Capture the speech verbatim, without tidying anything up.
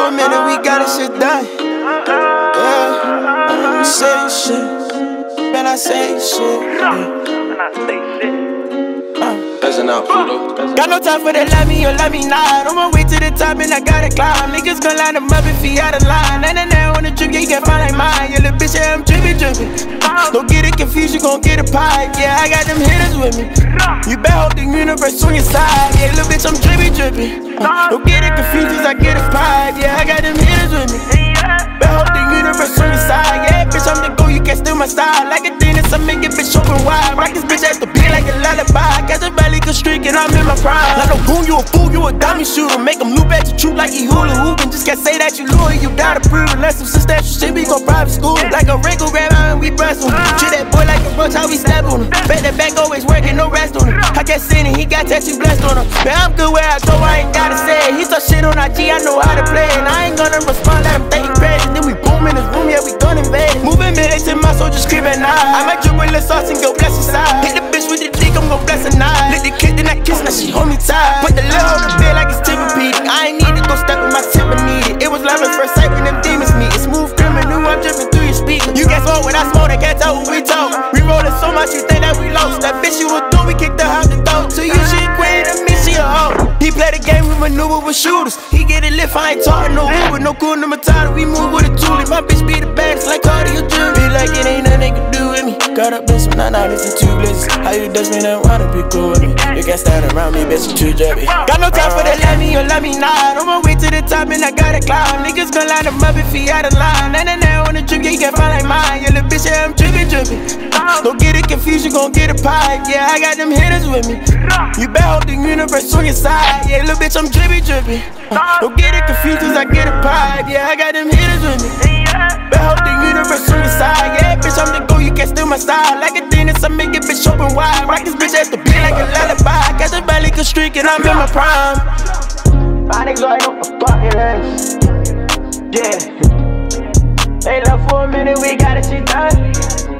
for a minute, we got this shit done. Yeah, we say shit. Man, I say shit. Yeah. Listen up, Pluto. Got no time for that love me or love me not. On my way to the top and I gotta climb. Niggas gon' line them up if he out of line. And now on the trip, yeah, you can't find like mine. Yeah, little bitch, yeah, I'm drippin', drippin'. Don't get it confused, you gon' get a pipe. Yeah, I got them hitters with me. You better hope the universe on your side. Yeah, little bitch, I'm drippin', drippin'. Don't get it confused, cause I get a pipe. Yeah, I got them hitters with me. Better hope the universe on your side. Yeah, bitch, I'm the go, you can't steal my style. Like a dentist, I make it bitch open wide. Rock this bitch at the beat like a lullaby. Catch a belly good streak and I'm in my prime. Like no goon, you a fool, you a dummy shooter. Make him loop at your troop like he hula hoopin'. Just can't say that you loyal, you gotta prove. Unless some substantial shit, we gon' private school. Like a wrinkle, grab out and we breast on him. Treat that boy like a roach, how we step on him. Bet that back always working, no rest on him. I kept sinning, he got tattoo blessed on him. Man, I'm good where I go, I ain't gotta say it. He start shit on I G, I know how to play it. And I ain't gonna respond, let him take credit. Then we boom in his room, yeah, we gon' invade it. Moving minutes in my soul, just scream at night. I might drip with the sauce and go bless his side. Hit the bitch with the dick, I'm gon' bless her night. Lick the kid, then I kiss, now she hold me tight. Put the lil on the bed like it's Tempur-Pedic. I ain't need to go step with my temper needed. It was love at first sight when them demons meet. It's smooth criminal, I'm dripping through your speaker. You can't smoke when I smoke, they can't tell what we talk. We rollin' so much, you think that we lost. That bitch you was doing, we kicked her out the door. To you, she queen, to me, she a hoe. He play the game, we maneuver with shooters. He get it lift, I ain't talking no Uber. No cool, no Matata, we move with a toolie. My bitch be the baddest like cardio jewelry. Be like it ain't nothing they can do with me. Got up in some nine nineties and two blizzards. How you dust me, don't wanna be cool with me. You can't stand around me, bitch, you too jabby. Got no time for that love me or love me not. On my way to the top and I gotta climb. Niggas gon' line them up if he out of line. And now on the trip, yeah, you can't find like mine. Yeah, little bitch, yeah, I'm drippin', drippin'. Don't get it confused, you gon' get a pipe. Yeah, I got them hitters with me. You better hope the universe on your side. Yeah, little bitch, I'm drippin', drippin'. Don't get it confused, cause I get a pipe. Yeah, I got them hitters with me. Better hope the universe on your side. Yeah, bitch, I'm the go, you can't steal my style. Like a dentist, I make it bitch open wide. Rock this bitch at the beat like a lullaby. Catch a belly good streak and I'm in my prime. My niggas ain't no fucking ass. Yeah. They left for a minute, we got this shit done.